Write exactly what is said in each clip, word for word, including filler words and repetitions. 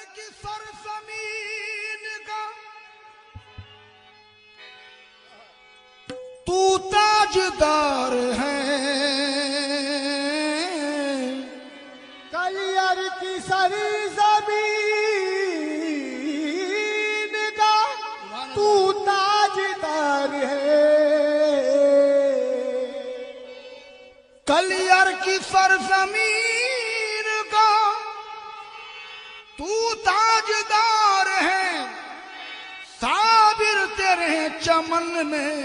की सरजमीन का तू ताजदार है, कलियर की सरजमीन का तू ताजदार है। कलियर की सरजमीन का तू ताजदार है, साबिर तेरे चमन में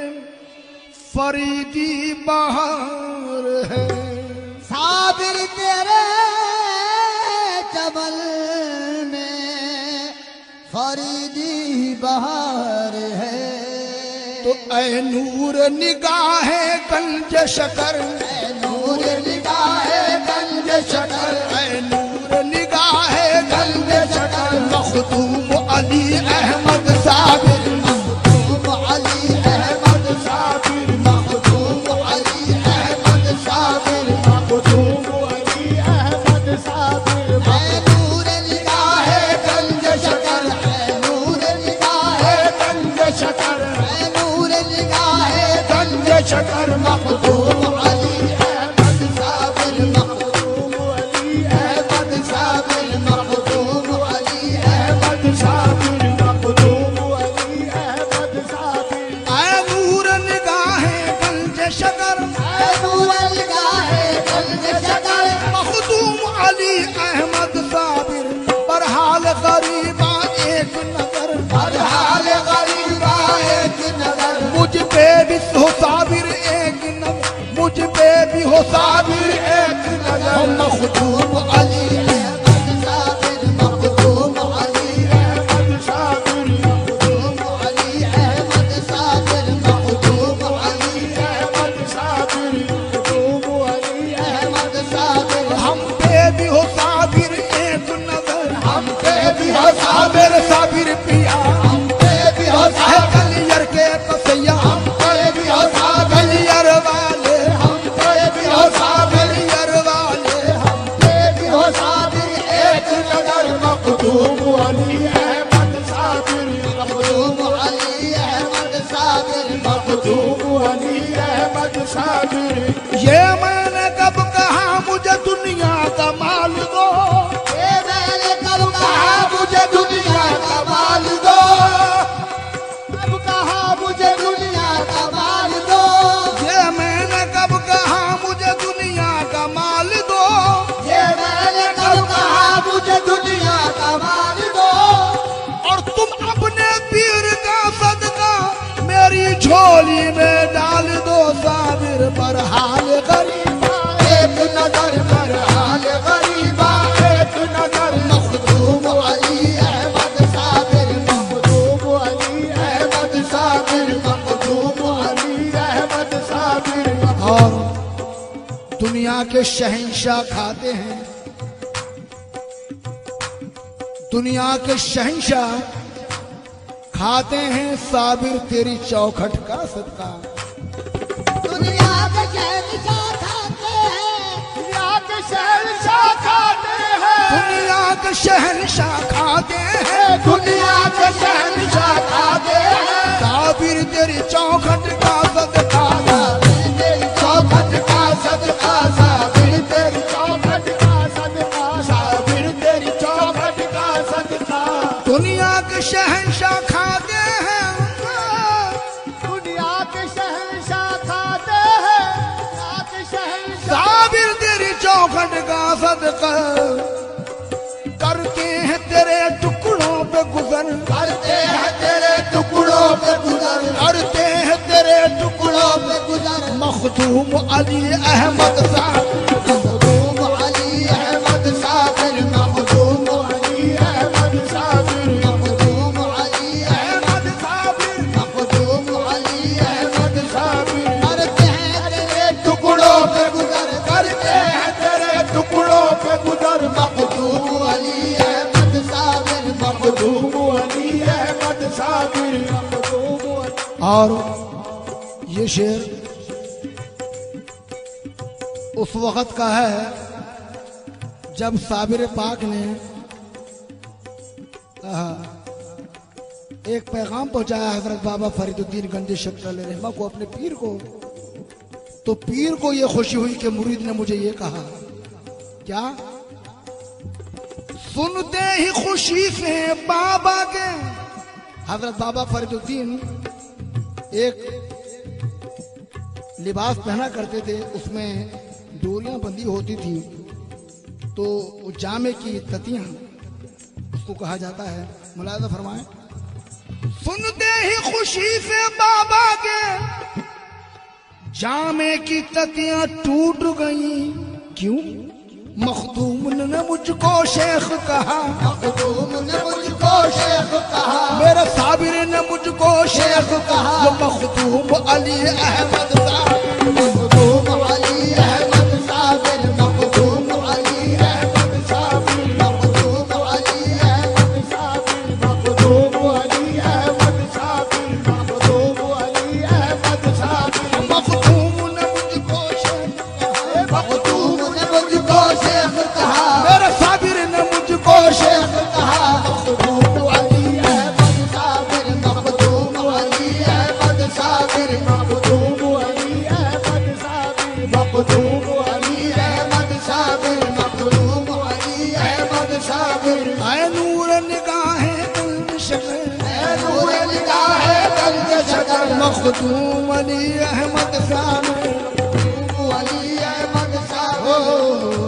फरीदी बहार है। साबिर तेरे चमन में फरीदी बहार है। तो ऐ नूर निगाहे गंज शकर, ऐ नूर निगाहे गंज शकर, ऐ नूर निगाहे गंज शकर, मखदूम अली अहमद साबिर, मखदूम अली अहमद साबिर, मखदूम अली अहमद साबिर, मखदूम अली अहमद साबिर। ऐ नूर निगाहे गंज शकर, ऐ नूर निगाहे गंज शकर, ऐ नूर निगाहे गंज शकर, मखदूम अली अहमद साबिर, मखदूम अली अहमद साबिर, मखदूम अली अहमद साबिर, मखदूम अली अहमद साबिर। ऐ नूर निगाहे गंज शकर, ऐ नूर निगाहे गंज शकर, मखदूम अली अहमद साबिर, बरहाल गरीबा एक नजर, बरहाल गरीबा एक नजर, मुझ पे भी हो साबिर एक नजर, मुझ पे भी हो साबिर एक नजर। मखदूम अली अहमद साबिर, मखदूम अली अहमद साबिर, मखदूम अली अहमद साबिर, मखदूम अली अहमद साबिर, मखदूम अली अहमद साबिर। हम पे भी हो साबिर एक नजर, हम पे भी हो साबिर साबिर पिया, हम पे भी हो साबिर, कलियर के कसैया, हम पे भी हो साबिर, कलियर वाले, हम पे भी हो साबिर, कलियर वाले, हम पे भी हो साबिर एक नजर। मखदूम अली अहमद साबिर, मखदूम अली अहमद साबिर, मखदूम अली अहमद साबिर। ये मैंने कब कहा मुझे दुनिया का माल दो, ये मैंने कब कहा मुझे दुनिया का माल दो, कब कहा मुझे दुनिया का माल दो, ये मैंने कब कहा मुझे दुनिया का माल दो, ये मैंने कब कहा मुझे दुनिया का माल दो। और तुम अपने पीर का सदका मेरी झोली में डाल दो साबिर, बरहाल गरीबा एक नजर बरहाल गरीबा एक नजर। मखदूम अली अहमद साबिर, मखदूम अली अहमद साबिर, मखदूम अली अहमद साबिर। और दुनिया के शहंशाह खाते हैं, दुनिया के शहंशाह खाते हैं साबिर तेरी चौखट का सदका। दुनिया के शहंशाह खाते हैं, दुनिया के शहंशाह खाते हैं, दुनिया के शहंशाह खाते हैं, दुनिया के शहंशाह खाते हैं। साबिर तेरी चौखट का सदका, तेरी चौखट का सदका, साबिर तेरी चौखट का सदका, साबिर तेरी चौखट का सदका। दुनिया के शहंशाह खाते हैं, दुनिया के शहंशाह खाते हैं, दुनिया के शहंशाह साबिर तेरी चौखट का सदका। करते हैं तेरे टुकड़ों पे गुजर, करते हैं तेरे टुकड़ों पे गुजर, करते हैं तेरे टुकड़ों पे गुजर। मखदूम अली अहमद साबिर, मखदूम अली अहमद साबिर, मखदूम अली अहमद साबिर, मखदूम अली अहमद साबिर, मखदूम अली अहमद साबिर। करते हैं तेरे टुकड़ों पे गुजर, करते हैं तेरे टुकड़ों पे गुजर। मखदूम अली अहमद साबिर, मखदूम अली अहमद साबिर, मखदूम अली। और ये शेर उस वक्त का है जब साबिर पाक ने एक पैगाम पहुंचाया हजरत बाबा फरीदुद्दीन गंज शक्ल रहमा को अपने पीर को। तो पीर को यह खुशी हुई कि मुरीद ने मुझे ये कहा, क्या? सुनते ही खुशी से बाबा के, हजरत बाबा फरीदुद्दीन एक लिबास पहना करते थे, उसमें डोरियां बंधी होती थी, तो जामे की ततियां उसको कहा जाता है। मुलाज़ा फरमाएं। सुनते ही खुशी से बाबा के जामे की ततियां टूट गई, क्यों? मखदूम ने मुझको शेख कहा, मखदूम ने मुझको शेख कहा, मेरे साबिर ने मुझको शेख कहा। वो मखदूम अली अहमद साबिर, मखदूम अली अहमद साबिर, मखदूम अली अहमद साबिर, मखदूम अली अहमद साबिर, मखदूम अली अहमद साबिर, मखदूम अली अहमद साबिर। मखदूम ने मुझको शेख कहा, मखदूम ने मुझको शेख कहा, मेरे साबिर ने मुझको शेख कहा। मखदूम अली अहमद साबिर, मखदूम अली अहमद साबिर, मखदूम अली अहमद साबिर, मखदूम अली अहमद साबिर, मखदूम अली अहमद साबिर। आए नूर निगाहे कल्ब शकर, ऐ नूर निगाहे कल्ब शकर, मखदूम अली अहमद साबिर, मखदूम अली अहमद साबिर।